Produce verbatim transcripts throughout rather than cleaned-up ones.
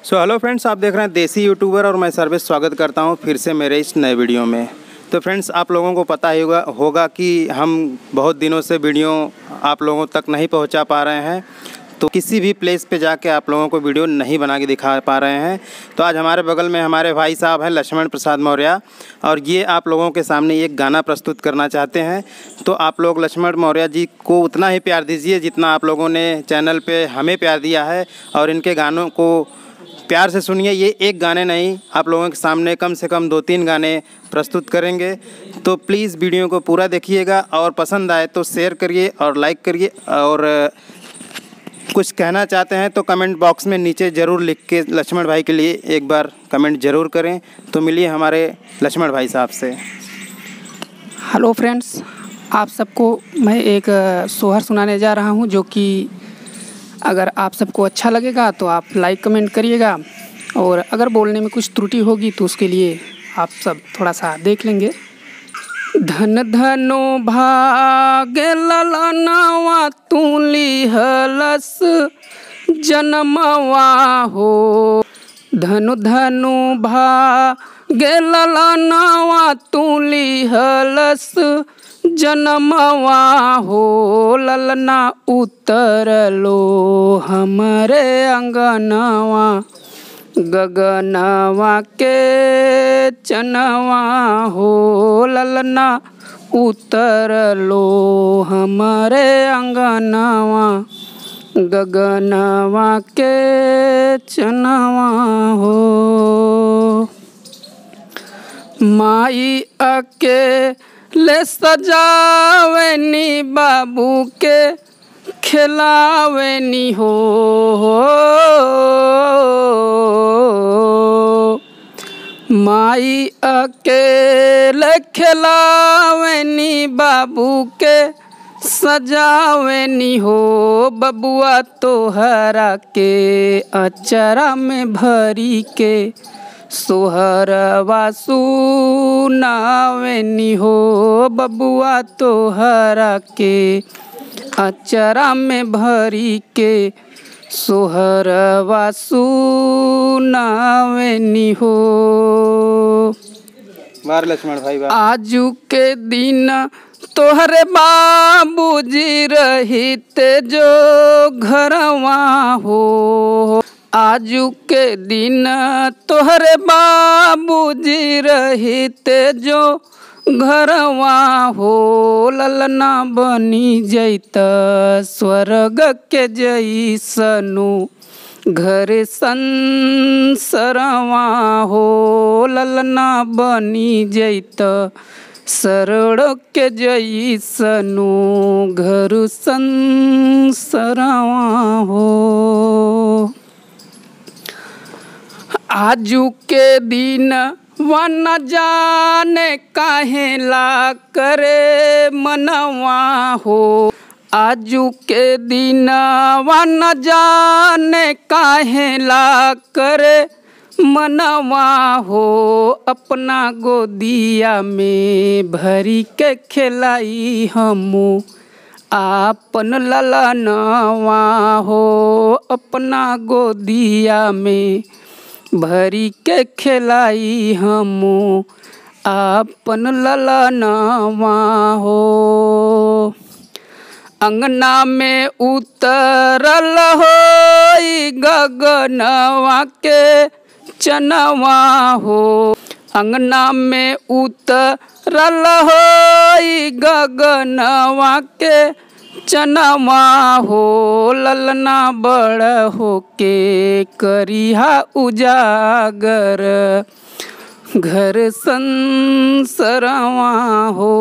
So hello friends, आप देख रहे हैं देसी यूट्यूबर और मैं सर्विस स्वागत करता हूं फिर से मेरे इस नए वीडियो में। तो फ्रेंड्स, आप लोगों को पता ही होगा होगा कि हम बहुत दिनों से वीडियो आप लोगों तक नहीं पहुंचा पा रहे हैं, तो किसी भी प्लेस पे जाके आप लोगों को वीडियो नहीं बना के दिखा पा रहे हैं। तो आज हमारे बगल में हमारे भाई साहब हैं लक्ष्मण प्रसाद मौर्य, और ये आप लोगों के सामने एक गाना प्रस्तुत करना चाहते हैं। तो आप लोग लक्ष्मण मौर्य जी को उतना ही प्यार दीजिए जितना आप लोगों ने चैनल पे हमें प्यार दिया है, और इनके गानों को प्यार से सुनिए। ये एक गाने नहीं, आप लोगों के सामने कम से कम दो तीन गाने प्रस्तुत करेंगे। तो प्लीज़ वीडियो को पूरा देखिएगा, और पसंद आए तो शेयर करिए और लाइक करिए, और कुछ कहना चाहते हैं तो कमेंट बॉक्स में नीचे ज़रूर लिख के लक्ष्मण भाई के लिए एक बार कमेंट ज़रूर करें। तो मिलिए हमारे लक्ष्मण भाई साहब से। हेलो फ्रेंड्स, आप सबको मैं एक सोहर सुनाने जा रहा हूं, जो कि अगर आप सबको अच्छा लगेगा तो आप लाइक कमेंट करिएगा, और अगर बोलने में कुछ त्रुटि होगी तो उसके लिए आप सब थोड़ा सा देख लेंगे। धन धनो भाग्य ललनवा तुली हलस जनमवा हो। धनु धनु भाग्य ललनवा तुली हलस जनमवा हो। ललना उतरलो हमरे अंगनवा गगनवा के चनवा हो। ललना उतरलो हमरे अंगनवा गगनवा के चनवा हो। माई अके ले सजावेनी बाबू के खिलावेनी हो। माई अकेले खिलावेनी बाबू के सजावेनी हो। बबुआ तोहरा के अचरा में भरी के सोहरवा सुनावेनी हो। बबुआ तोहरा के अचरा में भरी के सोहरवा सुनावेनी हो। वाह लक्ष्मण भाई वाह। आजू के दिन तोहरे बाबूजी रहिते जो घरवा हो। आजू के दिन तोहरे बाबूजी रहिते जो घरवा हो। ललना बनी जैत स्वर्ग के जैसनु घर संसरवा हो। ललना बनी जैत सरड़ के जैसनु घर संसरवा हो। आजू के दिन वन जाने काहेला करे मनवा हो। आजू के दिन वन जाने काहेला करे मनवा हो। अपना गोदिया में भरी के खिलाई हमू आपन ललनवा हो। अपना गोदिया में भरी के खिलाई हमू आपन ललनवा हो। अंगना में उतरल होई गगनवा के चनवा हो। अंगना में उतरल होई गगनवा के चनवा हो। ललना बड़ होके करिहा उजागर घर संसरवा हो।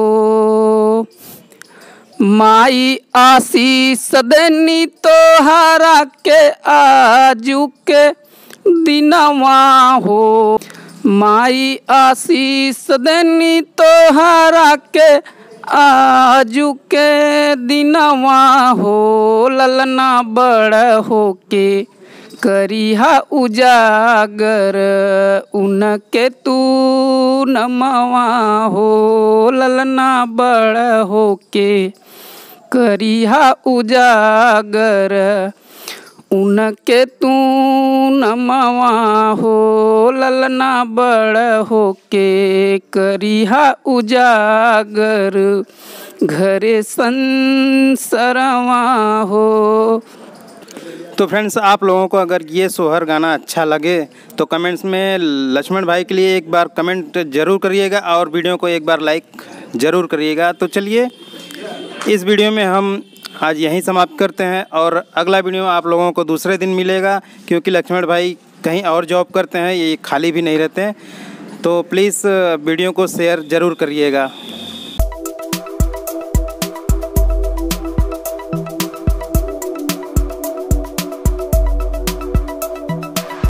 माई आशीष देनी तोहरा के आजू के दिनवा हो। माई आशीष देनी तोहरा के आजू के दिनवा हो। ललना बड़ होके करिहा उजागर उनके तू नमवा हो। ललना बड़ होके करिहा उजागर उनके तू नमवा हो ललना बड़ हो के करिहा उजागर घरे संसरवा हो। तो फ्रेंड्स, आप लोगों को अगर ये सोहर गाना अच्छा लगे तो कमेंट्स में लक्ष्मण भाई के लिए एक बार कमेंट ज़रूर करिएगा और वीडियो को एक बार लाइक ज़रूर करिएगा। तो चलिए, इस वीडियो में हम आज यहीं समाप्त करते हैं और अगला वीडियो आप लोगों को दूसरे दिन मिलेगा, क्योंकि लक्ष्मण भाई कहीं और जॉब करते हैं, ये खाली भी नहीं रहते हैं। तो प्लीज़ वीडियो को शेयर ज़रूर करिएगा।